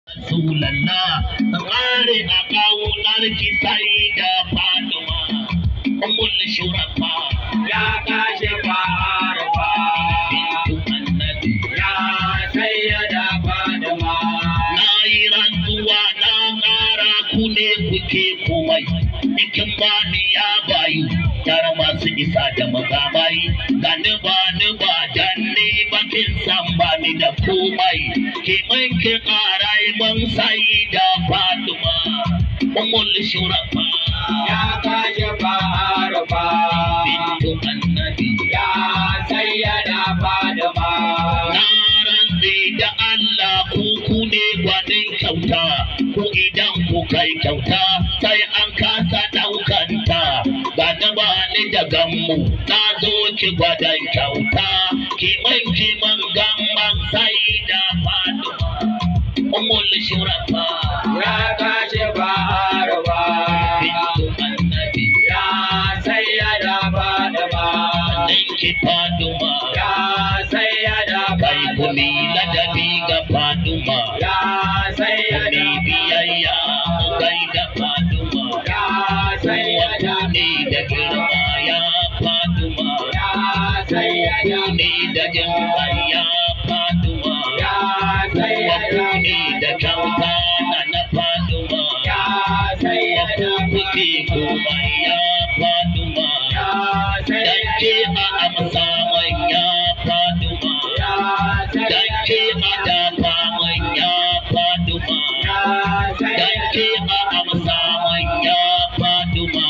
Rasulallah tsare a kawunar ki sai da Fatima ummul shurafa ya kashe faruwa bintu annabi ya sayyada Fatima na yi rantsuwa na ƙara ku ne kuke komai ikin bani ya bayu dar masu isa da makamai gani ba dan ni bakin san bani da komai ki manke ƙarai man sai da Fatima ummul shurafa ya kashe faruwa bintu annabi ya sayyada Fatima na rantse da Allah ku ne gwanin kyauta ku idan ku kai kyauta sai an kasa daukanta gani ba ni da gammu na zo ki gwadan kyauta kiman gamman sai da Fatima ummul shurafa ya kashe faruwa bintu annabi ya sayyada Fatima ninki Fatima ya sayyada kai Fatima kumi ladabi ga Fatima ya sayyada kumi biyayya gai da Fatima ya sayyada ne da girma ya Fatima ya sayyada ne da jin ya Fatima ya sayyada ne da kyauta na Fatima ya sayyada kuke komai ya Fatima ya danke sayyada a amsa manya Fatima ya danke a dafa manya Fatima ya danke a amsa manya Fatima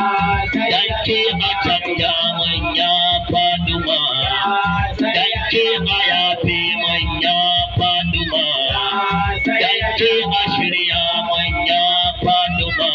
danke a canja manya Fatima danke a yafe manya Fatima danke a shirya manya Fatima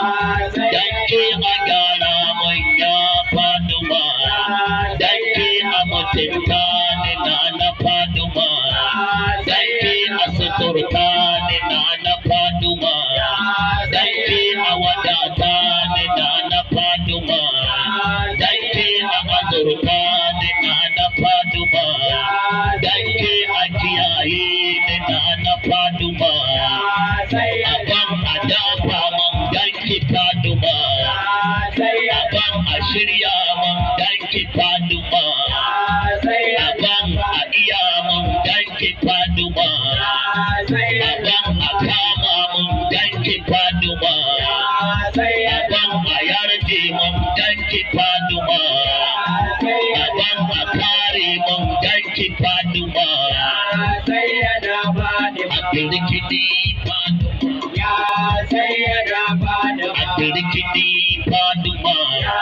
danke a gyara manya Fatima danke a mutunta ni na Fatima danke a suturta ni na Fatima danke a wadata ni na Fatima danke a azurta ni na Fatima danke a kiyaye ni na Fatima aban a dafa man danki Fatima aban a shirya man danki Fatima aban a iya man danki Fatima aban a kama man danki Fatima aban a yarje man danki Fatima aban a kare man danki Fatima a kirkidi Fatima a kirkidi Fatima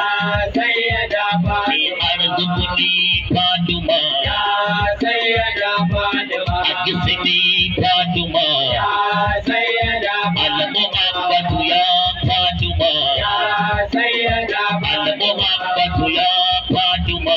arzikuni Fatima a kisidi Fatima al-muhabbatu ya Fatima al-muhabbatu ya Fatima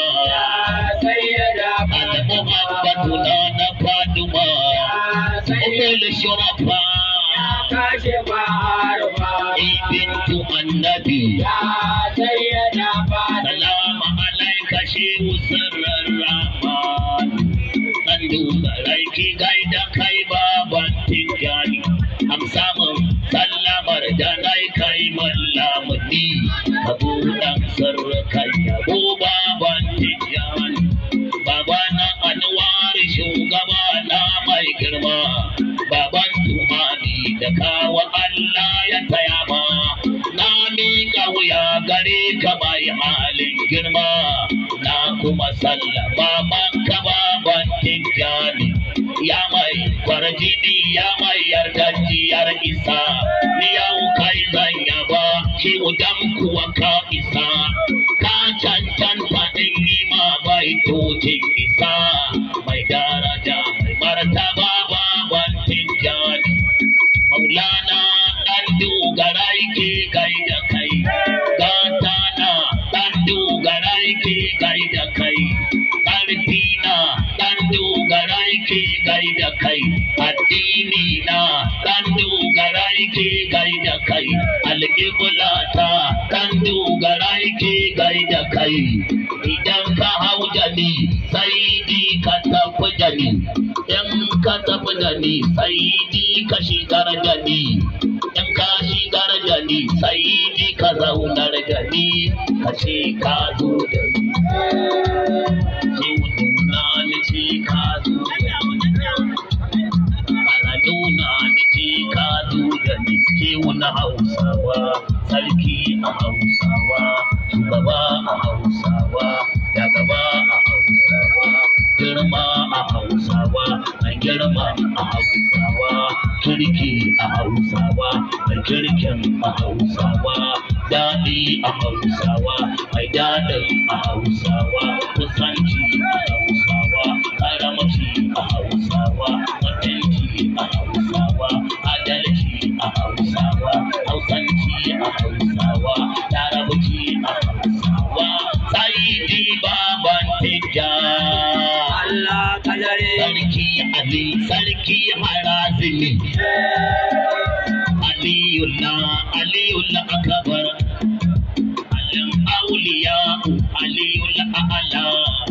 al-muhabbatu na Fatima ummul shurafa kashe faruwa bintu annabi ya sayyada Fatima salamu alaika shehu sirrin rahman dan dogarai ki gaida kai baban tijjani am samun sallamar da nai kai mallamudi abudan sirkai yabo baban tijjani babana anwar shugaba na mai girma baban tumani da kawa Allah ya taya ma na miƙa wuya gare ka mai halin girma na kuma sallama maka baban tijjani ya mai kwarjini ya mai yardajiyar isa ni yau kai zan yaba ki udan kuwa ka isa ka cancanta in yi ma baitocin isa mai daraja mai martaba baban tijjani maulana dan dogara yake gaida kai gata na dan dogara yake gaida kai ƙarfi na dan dogara yake gaida kai addini na dan dogara yake gaida kai alƙibla ta dan dogara yake gaida kai idan ka hau da ni sai di ka tafi da ni in ka tafi da ni sai di ka shigar da ni, in ka shigar da ni sai ni ka zaunar da ni, ka ce ka zo da ni. Shehu nuna ni ce ka zo da ni, ana nuna ni ce ka zo da ni. Shehu na Hausawa, sarki a Hausawa, shugaba a Hausawa, jagaba a Hausawa, girma a Hausawa, mai girma a Hausawa, kirki a Hausawa, mai kirkin a Hausawa, daɗi a Hausawa, mai daɗin a Hausawa, kusanci a Hausawa, karamci a Hausawa, mutunci a Hausawa, adalci a Hausawa, hausanci a Hausawa, larabci a Hausawa, Saidi Baban Tijjani. Allah kadare Sarki Ali, Sarki Harazimi, Aliyullah Akbar, Alim Auliya, Aliyul A'la,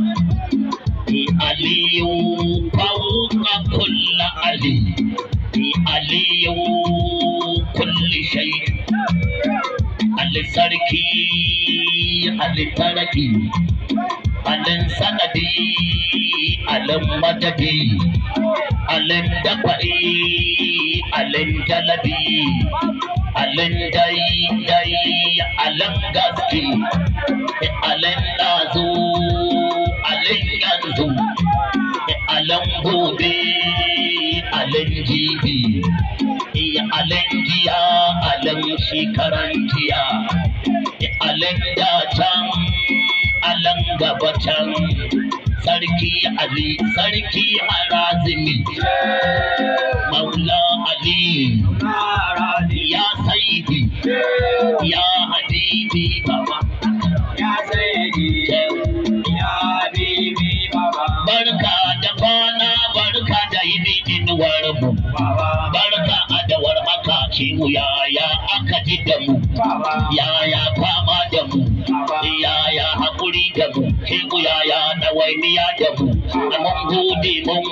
Aliyu Fawqa Kulli Ali, Aliyu Kulli Shay, Ali Sarki, Ali Taraki, Alin Sanadi, Alin Madadi, Alin Dafa'i, Alin Jalabi, Alin Dai, Alin Gaski, Alin Nazu, Alin Yanzu, Alin Gobe, Alin Jibi, Alin Jiya, Alin Shekaran Jiya, Alin Datan, Alin Gabatan, Sarki Ali, Sarki Harazimi, Maula Ali, Ya Sayyidi, Ya Habibi Baba, ya sayyidi ya habibi baba barka da kwana, barka da yini inuwar mu, baba barka da warhaka ciwo yaya aka ji da mu, baba yaya fama da mu, yaya haƙuri da mu, ciwo yaya ɗawainiya da mu, mun gode, mun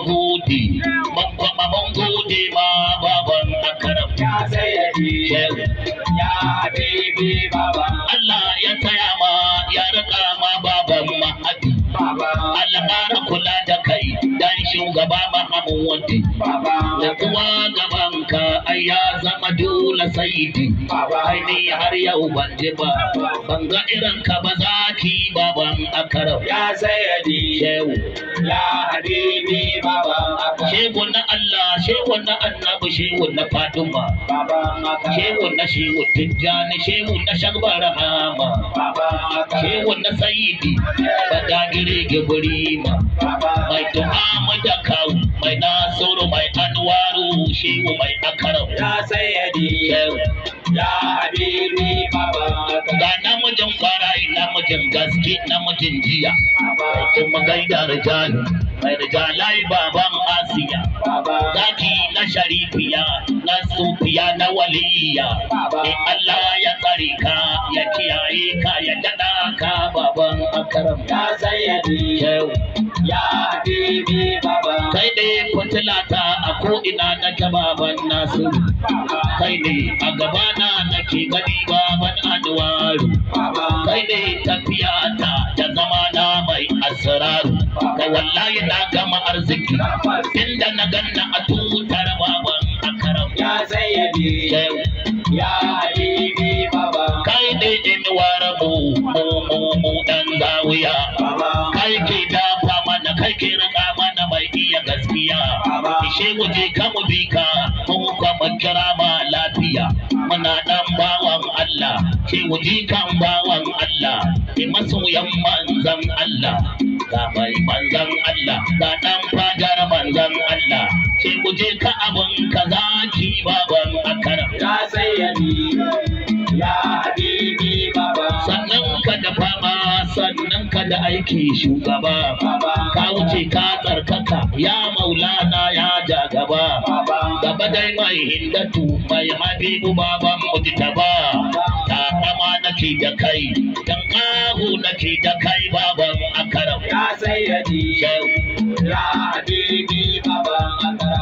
gode ma baban akaram. ya sayyidi ya habibi baba Allah ya taya ma, ya riƙa ma baban mahadi, baba Allah ƙara kula da kai dan shugaba Mahamudu, baba da kuwa gabanka ai ya zama dole saidi, ai ni har yau ban ji ba, ban ga irin ka ba zaki baban akaram. ya sayyidi Shehu, ya habibi baba shehu na Allah, shehu na annabi, shehu na Fatima, baba shehu na shehu Tijjani, shehu na Shagbar Rahama, shehu na Sayyidi, Badagire Gibrima, mai Tuhama da Kawu, mai Nasiru, mai Anwaru, shehu mai Akaram. ya sayyidi Shehu, ya habibi baba ga namijin kwarai, namijin gaske, namijin jiya, kuma gaida rijali, mai rijalai baban Asiya, baba zaki na sharifiya, na sufiya, na waliya, in Allah ya tsare ka, ya kiyaye ka, ya daɗa ka baban akaram. ya sayyidi Shehu, ya habibi baba kai ne fitilata a ko'ina nake baban Nasiru, kai ne a gabana nake gani baban Anwaru, baba kai ne tafiyata da zamana mai asraru, kai wallahi na gama arziki inda na ganna a tutar baban akaram. ya sayyidi Shehu, ya habibi baba kai ne inuwar mu dan zawiya, baba kai ke dafa mana, kai ke riga mana mai iya gaskiya, ishe mu je ka mu bi ka, mu kuma kira ma lafiya, muna dan bawan Allah, ke mu je kan bawan Allah, ke masoyan manzan Allah, ga mai manzan Allah, ga dan fadar manzan Allah, ke mu je ka abun ka zaki baban akaram. ya sayyidi ya habibi baba Sannan ka da fama, sannan ka da aiki shugaba, ka wuce ka tsarkaka ya maulana ya jagaba, gaba dai mai hindatu, mai habibu baban mujtaba, ta kama nake da kai, dan kahu nake da kai baban akaram. ya sayyidi Shehu, ya habibi baba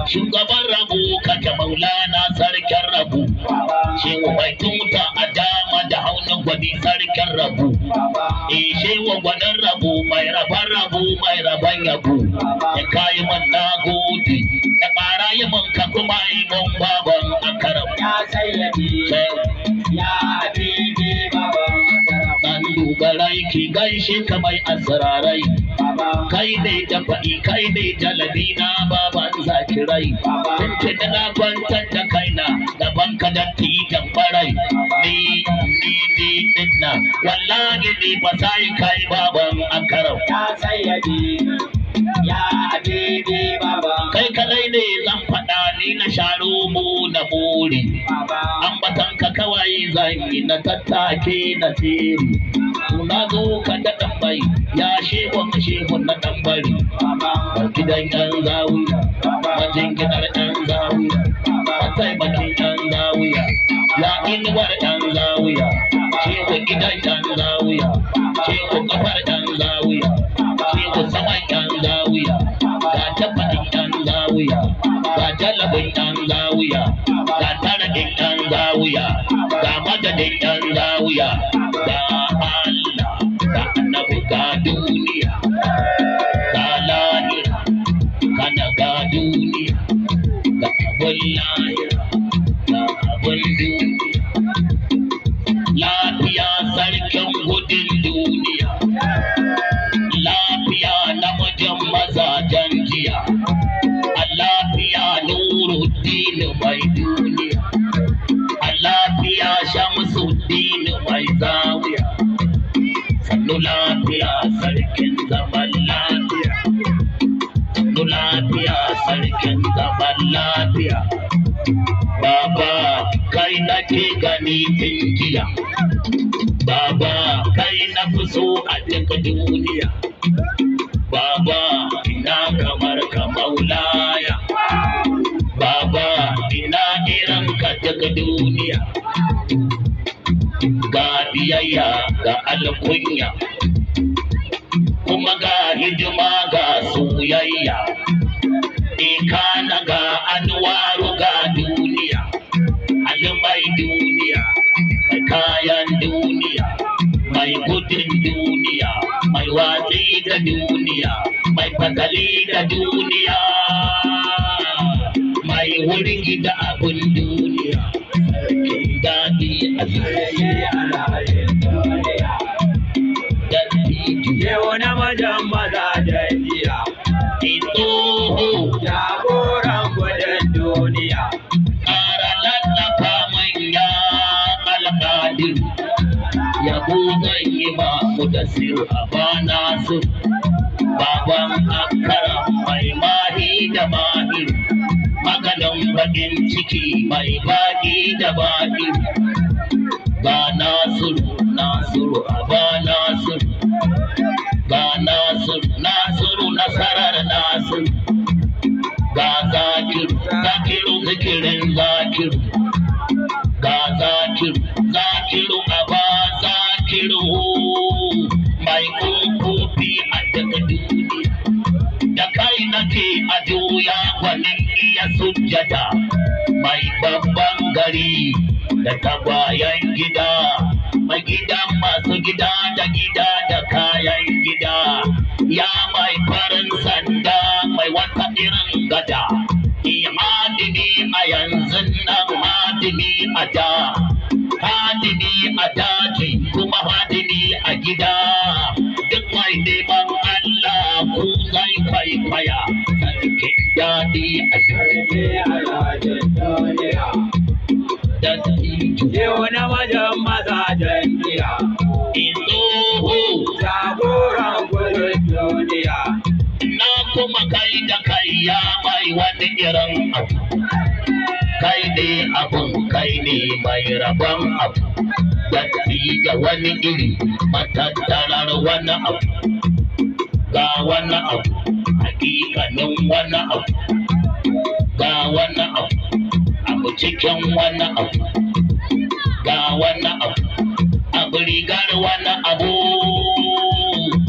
shugaban rabu kake maulana sarkin rabu shewa mai tuta a dama da haunin gwani sarkin rabu shewa gwanin rabu mai raban rabu mai raban yabo ya kayi man na gode da ƙara yi man ka kuma yi mun baban akaram ya sayyadi ya habibi baban akaram an duba rai ki gaishe ka mai asararai kai ne da faɗi kai ne da ladina baban zakirai tunce da na kwantar da kaina gaban ka da tijan barai ni dinna wallahi ni ba sai kai baban akaram ya sayyadi ya habibi baban kai kadai ne zan faɗa ni na sharo mu na buri ambatan ka kawai zan yi na tattake na tsiri na zo ka da ɗanɓai ya shehu na ɗanɓari gidan yan zawiya majinginar yan zawiya mataimakin yan zawiya ya inuwar yan zawiya shehu gidan yan zawiya shehu kafar yan zawiya shehu saman yan zawiya ga tabbatin yan zawiya ga jalabin yan zawiya ga taradin yan zawiya ga madadin yan zawiya ga Allah ga annabi ga duniya ga lahira kana ga duniya ga abun lahira ga abun duniya lafiya sarkin gudun duniya lafiya namijin mazajen jiya a lafiya nuruddin mai duniya a lafiya shamsuddin mai zawiya sannu lafiya sarkin zaman lafiya sannu lafiya sarkin zaman lafiya baba kai nake gani tun jiya baba kai na fi so a duk duniya baba ina kamar ka maulaya baba ina irin ka duk duniya ga biyayya ga alkunya kuma ga hidima ga soyayya ikana ga anwaru ga duniya almai duniya mai kayan duniya mai gudun duniya mai watsi da duniya mai fatali da duniya mai wurin da abun duniya sarkin daɗi a zuciya yau na majan mazajen jiya tsoho jagoran gudun duniya ƙara lallafa manya alƙadir yabo zan yi ba mu da sir a bana su baban akara mai mahi da mahir maganin baƙin ciki mai baƙi da baƙi ga nasiru a ba nasiru ga nasiru nasarar nasiru ga zakiru zikirin zakiru ga zakiru a ba zakiru mai kofofi a daga duniya da kai nake a juya gwanin iya sujjada mai babban gari da tagwayen gida mai gidan masu gida da kayan gida ya mai farin sanda mai wata irin gada hadimi a yanzu nan hadimi a da hadimi a daji kuma hadimi a gida duk mai neman Allah ku zai kwaikwaya sarkin daɗi a duniya yau na wajen mazajen jiya tsoho jagoran gudun duniya na kuma kai da kai ya mai wani irin abu kai ne abun kai ne mai rabon abu da wani iri matattarar wani abu ga wani abu hakikanin wani abu ga wani abu cikin wani abu ga wani abu rigar wani abu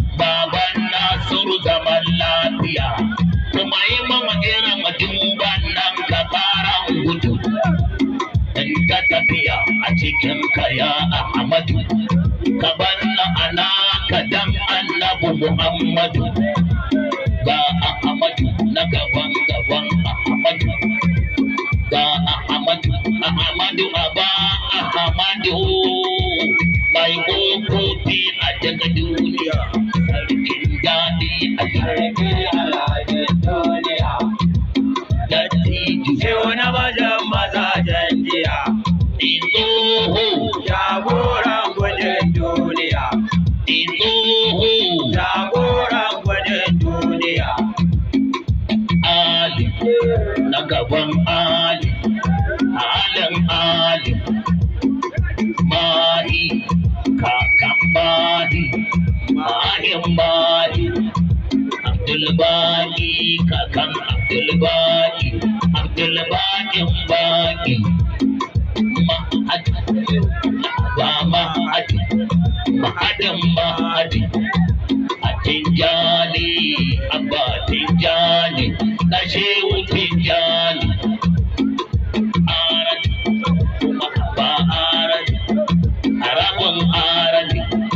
baban Nasiru zaman lafiya kuma yi mama irin duban cikin kaya Ahmadu ka banna ana ka dan annabi Muhammadu ga Ahmadu na gaban Ahmadu ga Ahmadu aba Ahmadu mai kokofi a daga duniya sarkin daɗi a sarkin duniya dattijo Shehu na majan mazajen jiya. Izoho Jagoran gudun duniya. Izoho Jagoran gudun duniya. Ali na gaban Ali Alin Ali Mahi kakan Mahi Mahin Mahi Abdulbaki kakan Abdulbaki Abdulbakin Baki Mahadi ba Mahadi Mahadin Mahadi Tijjani Abba Tijjani na Shehu Tijjani Arad kuma ba Arad Arabun Arad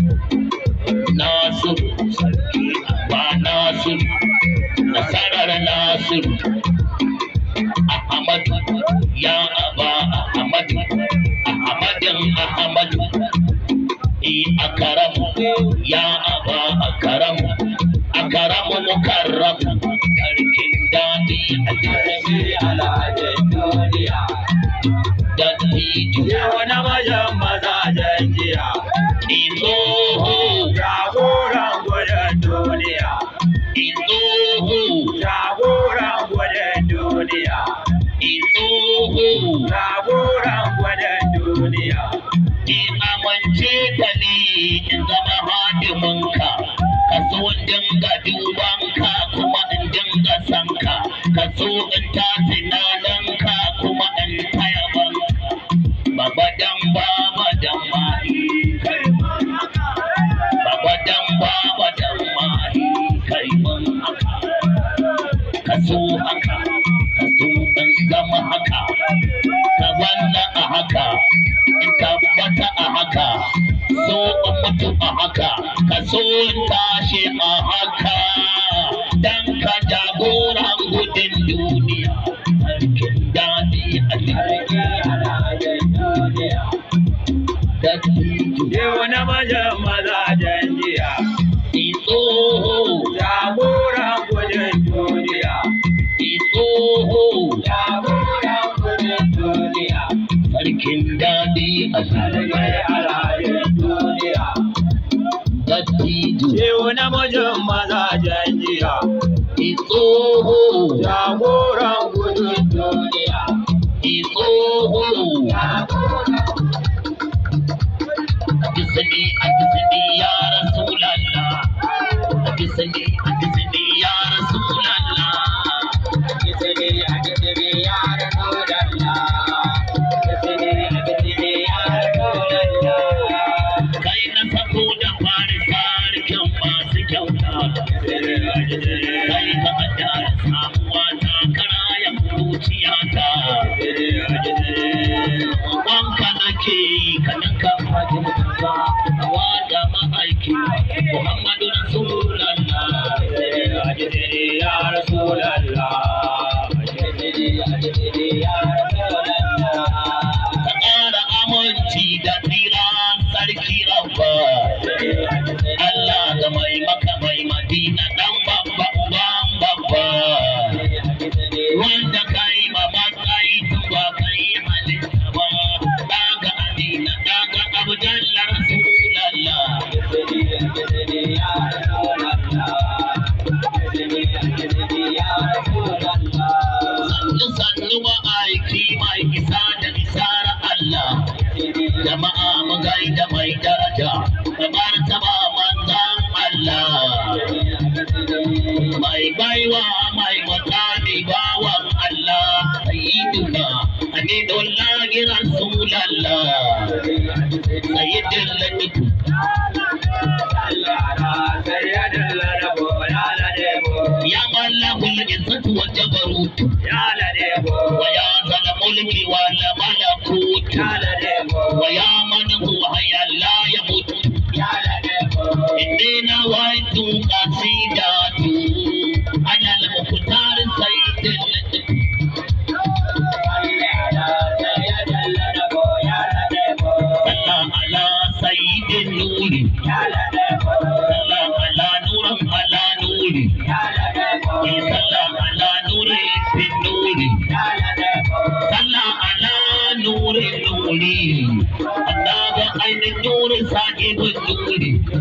Nasiru sarki Abba Nasiru nasarar Nasiru Ahmadu ya Abba Ahmadu Ahmadin Ahmadu Akaramu ya Aba Akaramu Akaramu Mukarramu sarkin daɗi a Alhajin duniya. dattijo Shehu na majan mazajen jiya. Izoho Jagoran gudun duniya. Izoho Jagoran gudun duniya. Izoho Jagoran gudun duniya. amince da ni in zama hadiminka ka so in dinga dubanka kuma in dinga sanka ka so in ta tunaninka kuma in taya banka baba dan mahi baba dan mahi kai mun haka ka so haka ka so in zama haka ka wanna a haka in tabbata a haka so in mutu a haka ka so in tashi a haka dan ka jagoran gudun duniya sarkin daɗi a Alhajin duniya. dattijo Shehu na majan mazajen jiya. Izoho Jagoran gudun duniya. Izoho Jagoran gudun duniya. sarkin daɗi a Alhajin duniya. dattijo Shehu na majan mazajen jiya. Izoho Jagoran gudun duniya. Izoho Hadisani ya Rasulallah Hadisani ya Rasulallah kai na sako da fari sarkin masu kyauta kai ka kaddara samuwa ta karayan zuciyata wanka nake kanan ka fadi mutunta wada ma'aiki Muhammadu Rasulullah Ya Rasulallah. ka ƙara aminci da tsira sarki rabba Allah ga mai maka mai madina dan babba uban babba wanda kai ma matsayi tun ba kai halitta ba daga adina daga abdallah rasulallah sannu sannu ma'aiki mai isa da isar Allah jama'a mu gaida mai daraja kamar taba manzan Allah mai baiwa mai makami bawan Allah sayyiduna hamidullahi rasulallah sayyidul ladib ya mallakul izzatu wal jabarut wa ya zal mulki wal malakut ويا من هو حي لا يموت إني نويت قصيدة على المختار سيد سلام على سيد النور سلام على نور على نور سلام على نور في النور سلام على نور النور الله عين النور صاحب النور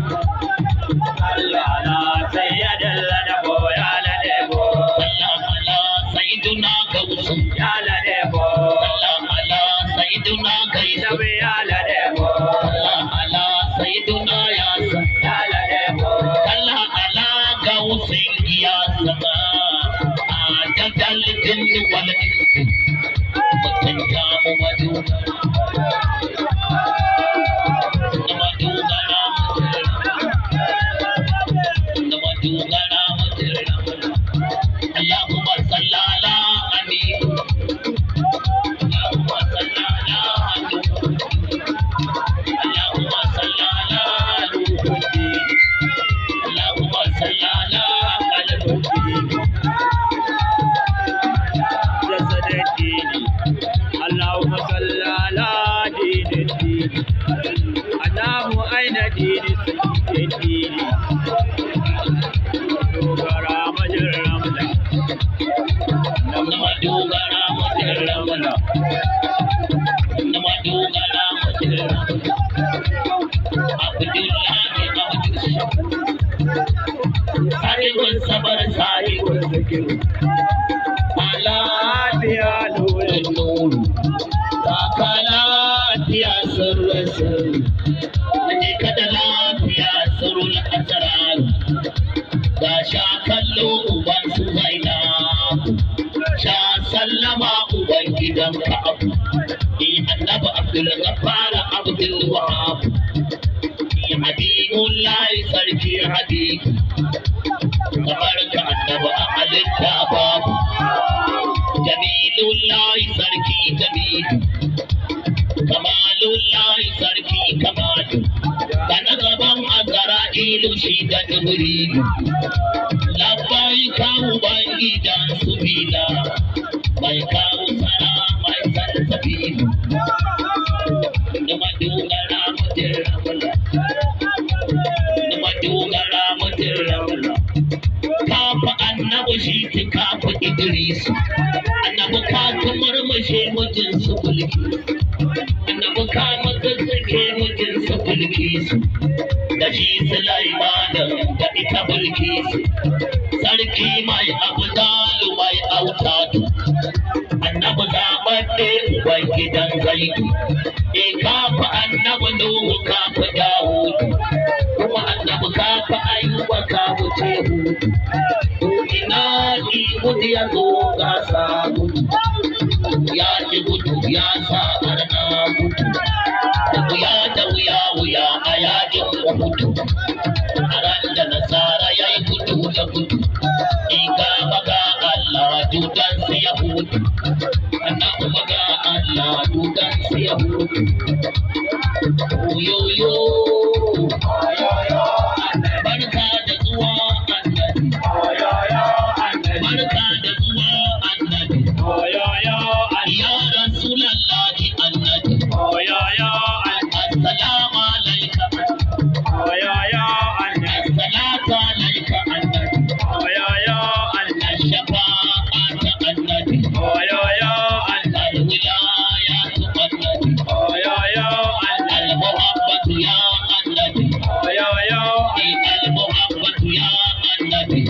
على سيد النبو يا لدبو سلام على سيدنا غوث يا لدبو سلام على سيدنا غيث يا لدبو سلام على سيدنا ياسر يا لدبو سلام على غوث ياسر عدد الجن والإنس وتنجام ودوغا اللهم صل على أمين اللهم صل على اللهم صل على روح الدين اللهم صل على قلب الدين جسد الدين اللهم صل على دين الدين اللهم أين دين الدين دوغرا مجرمنا nama dogara mutum ramana nama dogara mutum ramana Abdullahi sahibul sabar sahibul zikir lafiya nurin nuru lafiya sirrin sirri ne kada lafiya sirrul asrar ga sha kallo uban su zaina sha sallama uban gidan ka'ab ni annabi abdul ghaffar abdul wahab ni habibullahi sarki habibu kamar ka annabi a halitta babu jamilullahi sarki jamilu kamalullahi sarki kamalu kana gaban azra'ilu shi da jibrilu labbai kawo ban gidan su bila mai kawo tsara mai san sabilu da madogara mutum ramala da madogara mutum ramala kafa annabi shi ta kafa idrisu annabi ka kamar mashe mutum su bulki annabi ka mazazzake mutum su bulki su da shi Sulaimanin da ita Bilkisu sarki mai abdalu mai autatu annabi zaɓaɓɓe uban gidan Zaidu kafa annabi Nuhu kafa Dawudu kuma annabi kafa Ayuba kafa Tehu to ina Ihud ya zo gasa gudu ya ji gudu ya sa arna gudu da wuya a yakin Uhudu a ran da nasara ya yi gudu da gudu iga maga Allah dudan su Yahudu annabi maga Allah dudan su Yahudu oyoyo barka da zuwa annabi barka da zuwa annabi ya rasulallahi annabi السلام عليك الصلاة عليك النبي الشفاعة النبي الولايات النبي المحبة يا النبي المحبة يا النبي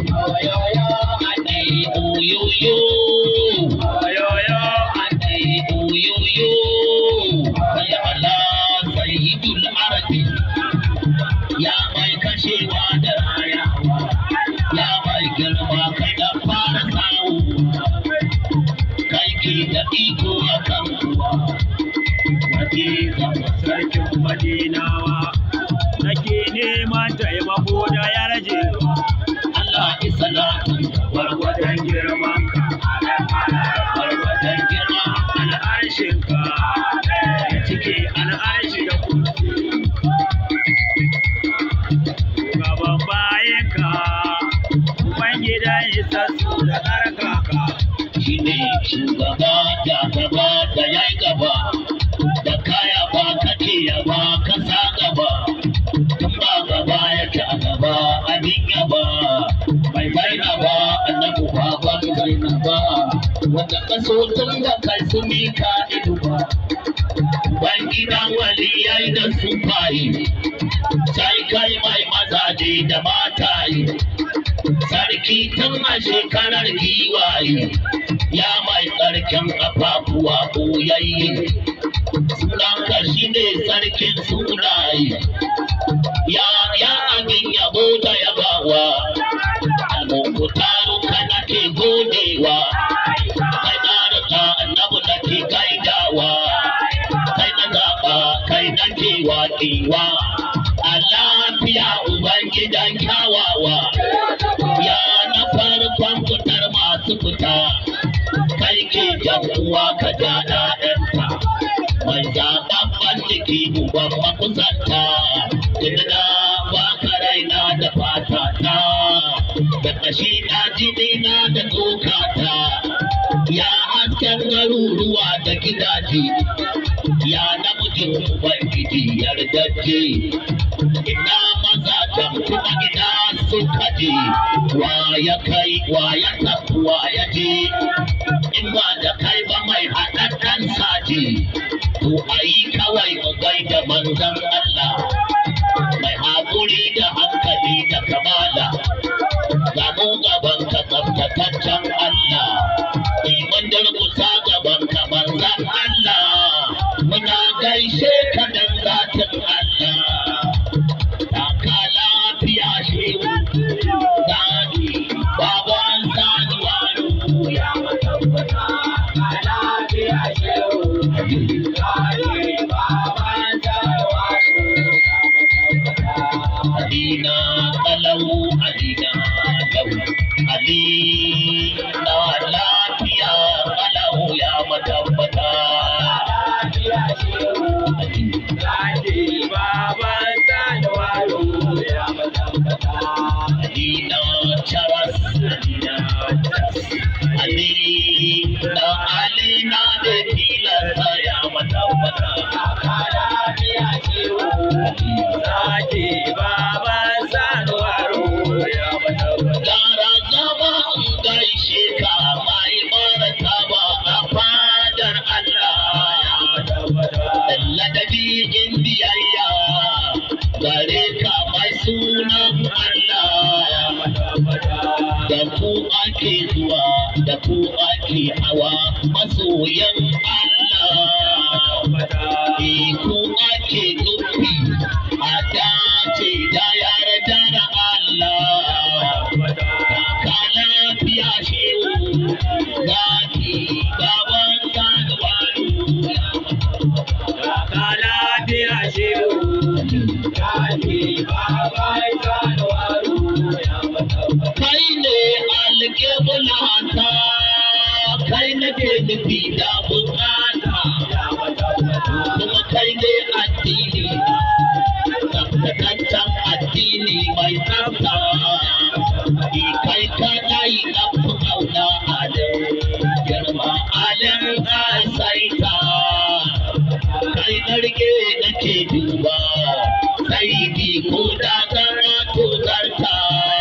ya mai kashewa da rayawa ya mai girma kai da fara sawu kai ke da iko a kan kuwa waje zama sarkin madinawa nake neman taimako da yarjewa Allah isalatu warwatan girmanka warwatan girma al'arshinka ya cike gaba da kaya ba kake yaba ka sa gaba tun ba gaba yake a gaba abin yaba mai baina ba annabu ba ban baina ba wanda kaso tun da kai su mika ido ba ban gidan waliyai da su fayi sai kai mai mazaje da mataye sarki tun a shekarar giwaye ya mai tsarkin ƙafafuwa ɓoyayye sunanka shi ne sarkin sunaye ya abin yabo da yabawa almukutaru kana ke godewa kai na rika annabu da ke gaidawa kai na zaɓa kai na ke waɗewa a lafiya ubangidan kyawawa ya na farkon fitar masu fita kai ke jan uwa ka ja ɗaɗanta mai zaɓaɓɓen jiki uban makusanta tunda ba ka raina da fatata da ƙashi na jini na da tsokata ya hasken garuruwa da gidaje ya namijin ubangiji yardajje ina mazajen kuma ina suka je wa ya kai wa ya tafi wa ya je in ba da kai ba mai haɗaɗɗen saje to a yi kawai mu gaida manzon Allah mai haƙuri da hankali da kamala ga mu gaban ka tsaftataccen Allah iman durƙusa gaban ka manzon Allah muna gaishe ka dan zatin Allah taka lafiya shehu zani baban sani wani ya matabbata lafiya shehu zani baban sani wani ya matabbata alina kalau alina lau alina lafiya kalau ya matabbata lafiya shehu zani baban sani wani ya matabbata alina charas alina alina de tilasta ya matabbata lafiya shehu zaki baban sani wani ya matabbata gara zama gaishe ka mai martaba a fadar Allah ya matabbata ladabi in biyayya gare ka mai sunan Allah ya matabbata da ku ake zuwa da ku ake hawa masoyan Allah ku ake nufi a dace da yarda da Allah ka lafiya shehu zaki baban sani wani ka lafiya shehu zaki baban sani wani kai ne alƙibla kai nake nufi da bukata kuma kai ne addini tsaftataccen addini mai tsafta kai kadai na fi kauna alin girma alin ƙasaita kai na rike nake duba sai bi ko da zama to zarta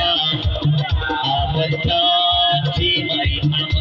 aminta ce mai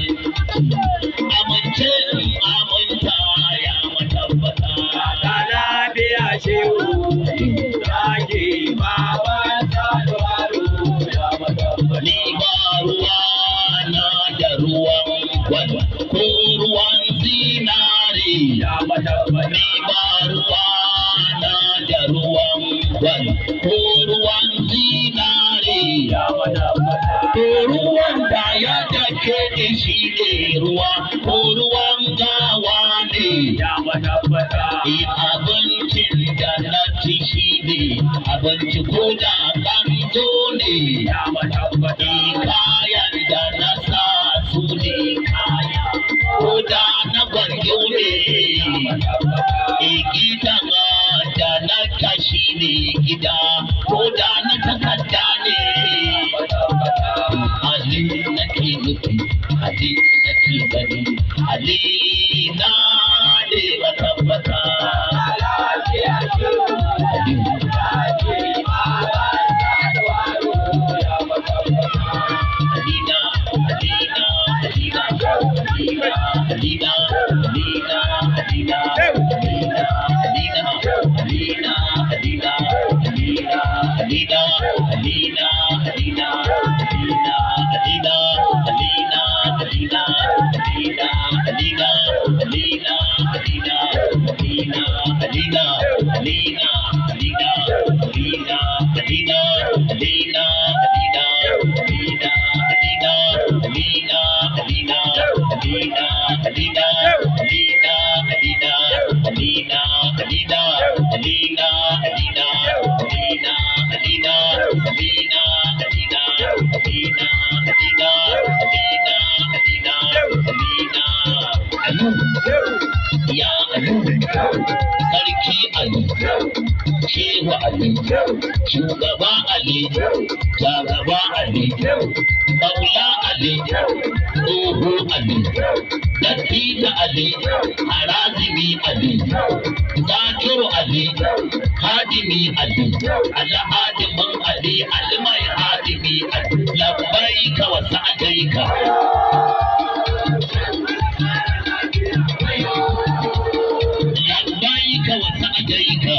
amince aminta ya matabbata ta lafiya shehu zaki baban sani wani ya matabbata ni ba ruwa na da ruwan gwal ko ruwan zinare ya matabbata ni ba ruwa na da ruwan gwal ko ruwan zinare ya matabbata to ruwan da ya dake da shi ne ruwa ko ruwan gawa ne ya matabbata abincin da na ci shi ne abinci ko da kanzo ne ya matabbata kayan da na sa su ne kaya ko da na gwanjo ne gidan da na kashi ne gida ko da na takarda ne Ali nake nufi Ali nake gani Ali na ne Ali, Sarki Ali, Shehu Ali, Shugaba Ali, Jagaba Ali, Maula Ali, Tsoho Ali, Dattijo Ali, Harazimi Ali, Zakiru Ali, Hadimi Ali, Alhadimin Ali, Almai Hadimi Ali, labbaika wa sa'adaika. Labbaika wa sa'adaika.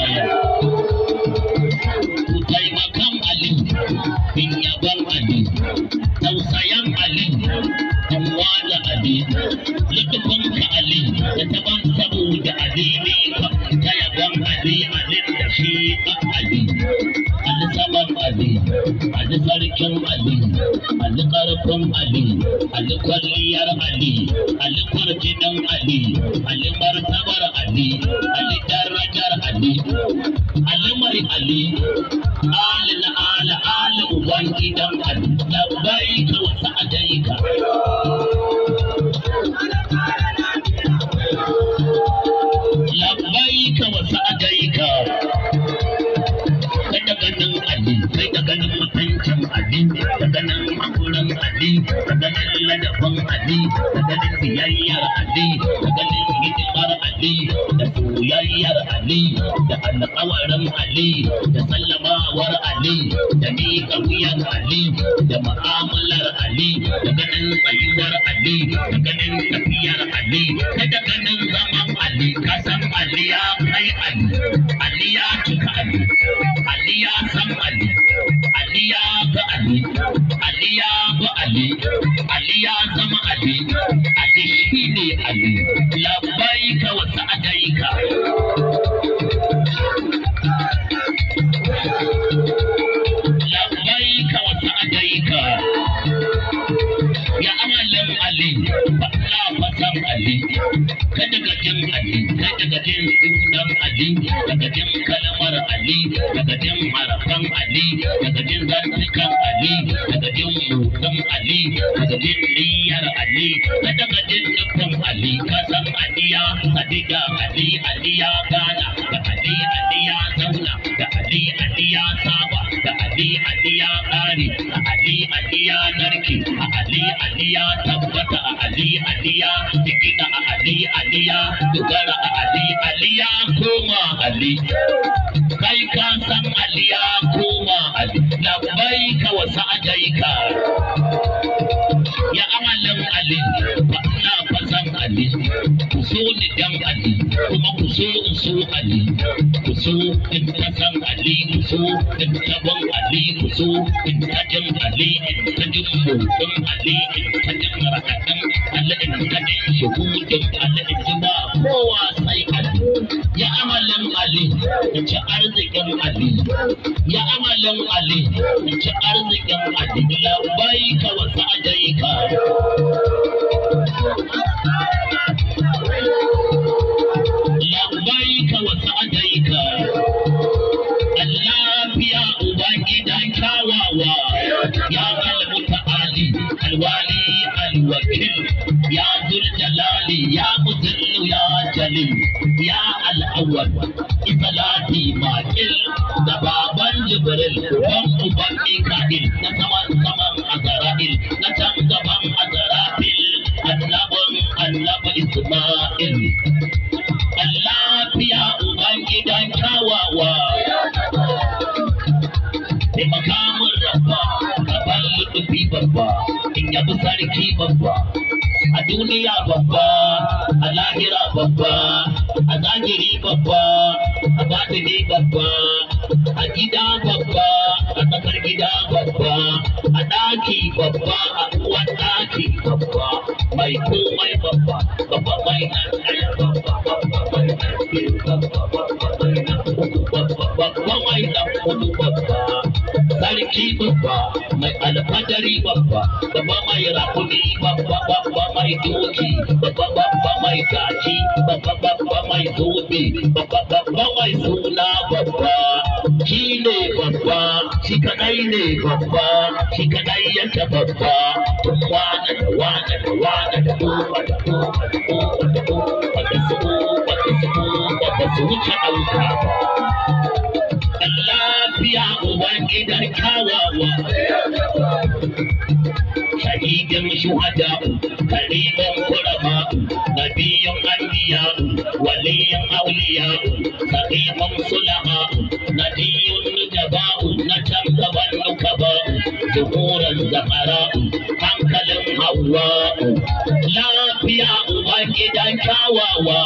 Ku taimakan Ali, bin yaban Ali, tausayan Ali, kan wada Ali, lutufunka Ali, da taban saboda Ali ne ta yaban Ali, Ali da shi ɗan Ali. Ali saman Ali, Ali sarkin Ali, Ali ƙarfin Ali, Ali kwalliyar Ali, Ali kwarjinan Ali, Ali martabar Ali, Ali darajar Ali, Ali mai Ali, Ali na ala, Ali uban gidan Ali, labbaika wa sa'adaika. Labbaika wa sa'adaika. Kai da ganin Ali, kai da ganin mutuncin Ali, da ganin hakurin Ali, da ganin ladabin Ali, da ganin biyayyar Ali, da ganin hidimar Ali, da soyayyar Ali, da alƙawarin Ali, da sallamawar Ali, da miƙa wuyan Ali, da mu'amalar Ali, da ganin tsayuwar Ali, da ganin tafiyar Ali, kai da ganin zaman Ali, ka san Ali ya kai Ali, Ali ya cika Ali. Ali ya san Ali, Ali ya ga Ali, Ali ya bi Ali, Ali ya zama Ali, Ali shi ne Ali, labbaika wa sa'adaika. Labbaika wa sa'adaika. Ya amalin Ali, Allah fasan Ali, kada ga jin Ali, kada ga jin sunan Ali, daga jin kalmar Ali, daga jin harafan Ali, daga jin zantukan Ali, daga jin motsin Ali, daga jin niyyar Ali, daga jin nufin Ali, kasan Ali ya sadiga Ali, Ali ya gana, da Ali Ali ya zauna, da Ali Ali ya saba, da Ali Ali ya ƙare, da Ali Ali ya narke, a Ali Ali ya tabbata, a Ali Ali ya digina, a Ali Ali ya dogara, a Ali Ali ya koma Ali. Kai ka san Ali ya koma Ali, labbaika wa sa'adaika. Ya amalin Ali, ba ina fasan Ali, ku so ni dan Ali, kuma ku so in so Ali, ku so in ta san Ali, ku so in ta ban Ali, ku so in ta jin Ali, in ta jin motsin Ali, in ta jin raɗaɗin Ali, in ta jin shuhudin Ali, in ji ba kowa sai Ali. Ya amalin Ali, in ci arzikin Ali, ya amalin Ali, in ci arzikin Ali, labbaika wa sa'adaika. Labbaika wa sa'adaika. Lafiya ubangidan kyawawa, ya al-muta'ali, alwali alwakil, ya zul jalali, ya muzillu ya jalil, ya al-awwal, isalati maqil, da baban jibril, uban mika'il, na saman azara'il, na can gaban azara'il, annabin Isma'il. Lafiya ubangidan kyawawa, taimaka min rabba, ka ban lutufi babba, in yabi sarki babba, a duniya babba, a lahira babba, a zahiri babba, a batini babba, a gida babba, a tsakar gida babba, a ɗaki babba, a uwan ɗaki babba, mai komai babba, babba mai nan ɗaya babba, babba mai nan biyu babba, babba mai nan uku babba, babba mai nan hudu babba, sarki babba, mai alfadari babba, babba mai rakumi babba, babba mai doki, babba mai gaji, babba mai zobe, babba mai suna babba, shi ne babba, shi kadai ne babba, shi kadai yake babba, wane da wane da wane da uwa da uwa da uwa da uwa da su su wuce ɗauka lafiya uban gidan kyawawa shahidin shuhada'u karimin kurama'u nabiyin anbiya'u waliyin auliya'u sahihun sulaha'u nadiyun nujaba'u na can gaban nukaba'u zuhuran zahara'u hankalin hawa'u lafiya uban gidan kyawawa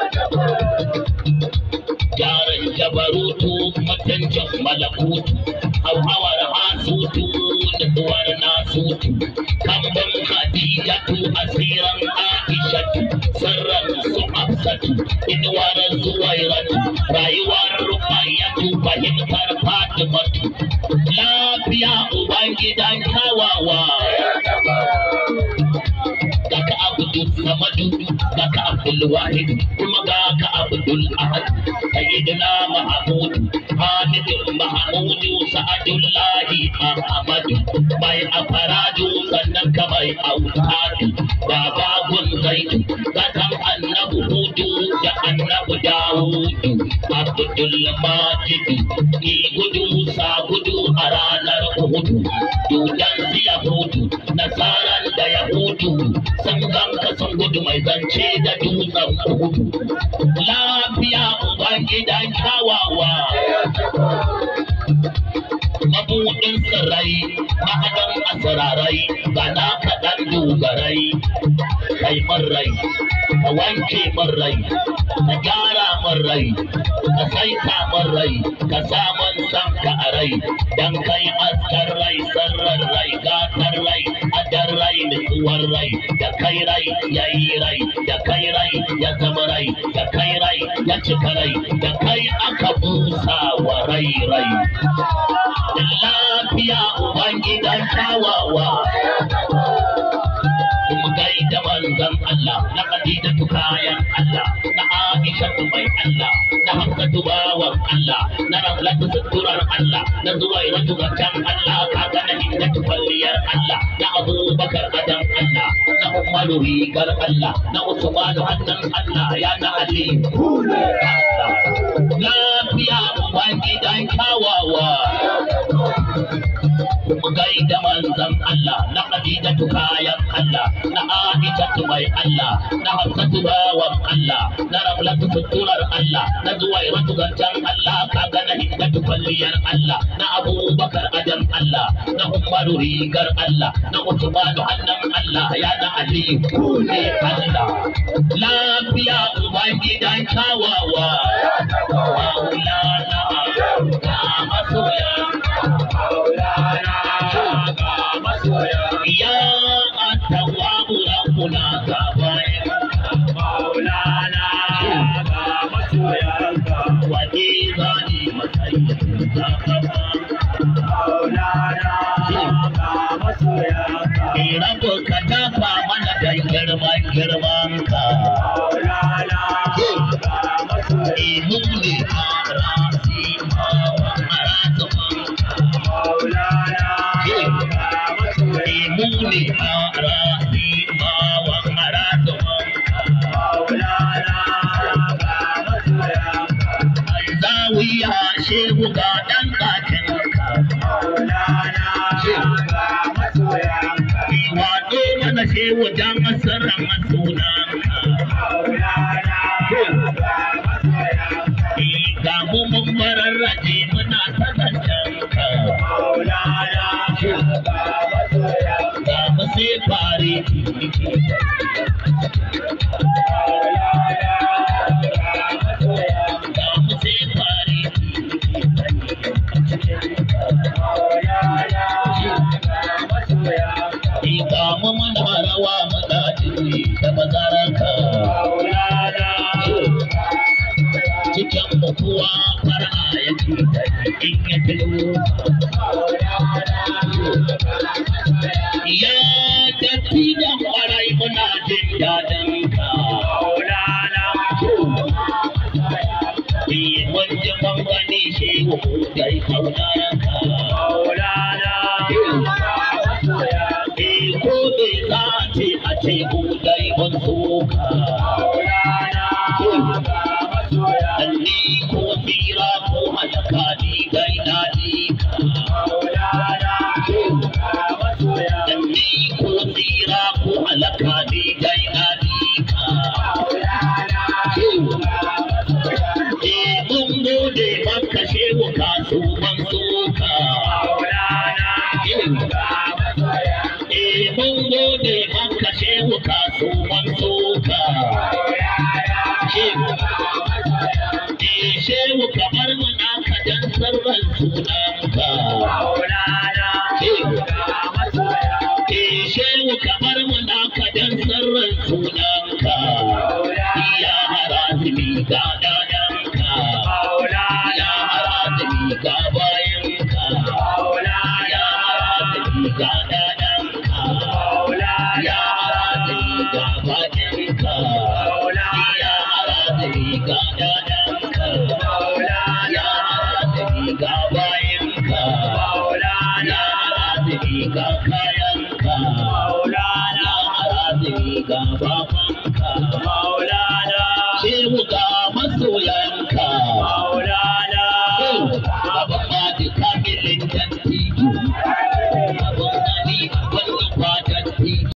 jaran jabarutu mutuncin malakutu hauhawar hasutu nutsuwar nasutu kamban hadijatu asiran aishatu sirran su hafsatu inuwar zuwairatu rayuwar rukayatu fahimtar fatimatu lafiya ubangidan kyawawa gaka abdul samadu gaka abdul wahid kuma gaka abdul ahad sayyidina mahmud hamid mahmud sa'adullahi ahmad mai afaraju sannan ka mai autadu baba gun zaidu zakan annabu hudu da annabu dawudu abdul majid ni gudu sa gudu a ranar uhudu dudan siya hudu nasaran da yahudu sun ganka sun gudu mai zance da dutsen uhudu lafiya ubangidan kyawawa mabuɗin tsirrai mahaɗin asirarai ga na kaɗan dogarai kai min rai ka wanke min rai ka gyara min rai ka saita min rai ka samun san ka a rai dan kai askar rai sarrar rai gatar rai adar rai nutsuwar rai da kai rai ya yi rai da kai rai ya zama rai da kai rai ya cika rai da kai aka busa wa rai rai lafiya ubangidan kyawawa kuma gaida manzon Allah na Khadijatu kayan Allah na Aishatu mai Allah na Hafsatu bawan Allah na Ramlatu suturar Allah na Zuwairatu gancan Allah kaga na Hindatu kwalliyar Allah na Abubakar adam Allah na Umaru rigar Allah na Usmanu hannun Allah ya na Ali lafiya ubangidan kyawawa kuma gaida manzon Allah na Khadijatu kayan Allah na Aishatu mai Allah na Hafsatu bawan Allah na Ramlatu suturar Allah na Zuwairatu gancan Allah kaga na Hindatu kwalliyar Allah na Abubakar adam Allah na Umaru rigar Allah na Usmanu hannun Allah ya na Ali kune Allah lafiya ubangidan kyawawa maulana ga masoya ya atawabu rabbuna gabayin maulana ga masoyanka wani zani matsayin zakama maulana ga masoyanka rabu ka dafa mana da girman ka maulana ga masoyanka mu ne arasi mawa arazuman maulana muni arasi bawan arazuman maulana ga masoyanka zawiya shehu ga dan katin ka maulana ga masoyanka wato mana shehu dan masaran masunanka maulana ga masoyanka ga mu mun bararraje muna sadancanka maulana से पारी काम से पारी काम मना रवा मना का cikin bukuwa fara yake da in ya filo ya tafi da kwarai muna jin daɗin ka mun ji bambani shi da kaunar ka ko bai za a ce hudai mun so ka Anni ko tsira ko halaka ni gaina ni Anni ko tsira ko halaka ni gaina ni mun gode maka shehu kaso man soka mun gode maka shehu kaso man soka shehu kamar muna ka dan sarran sunanka shehu kamar muna ka dan sarran sunanka ya harazimi ga dadanka ya harazimi ga bayanka ya harazimi ga dadanka ya harazimi ga bayanka ya harazimi ga dadanka ya harazimi ga bayanka ya harazimi ga kayanka ya harazimi ga babanka shehu ga masoyanka